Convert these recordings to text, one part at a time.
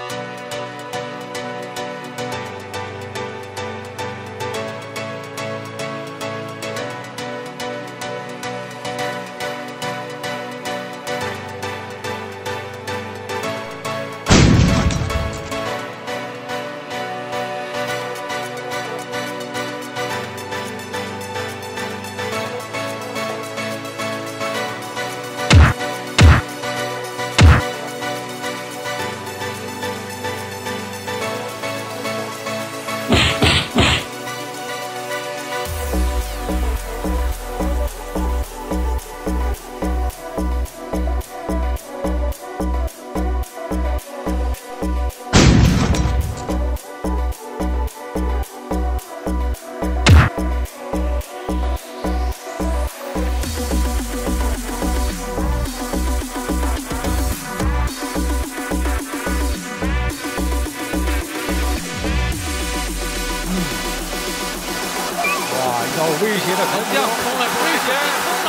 有威胁的门将， 冲了危险，冲了！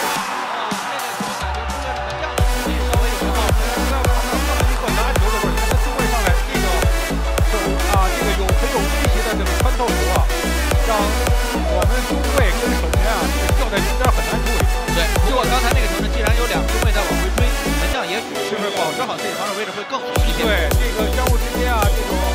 啊，这个球感觉中卫的门将的实力稍微有点冒出来。 那一个拿球的时候，你看他中卫上来这个手啊，这个很有威胁的这个穿透球啊，让我们中卫跟守门员啊掉在中间很难处理。 对，如果刚才那个球呢，既然有两个中卫在往回追，门将也许是不是保持好自己防守位置会更好一点？ 对，这个相互之间啊，这种。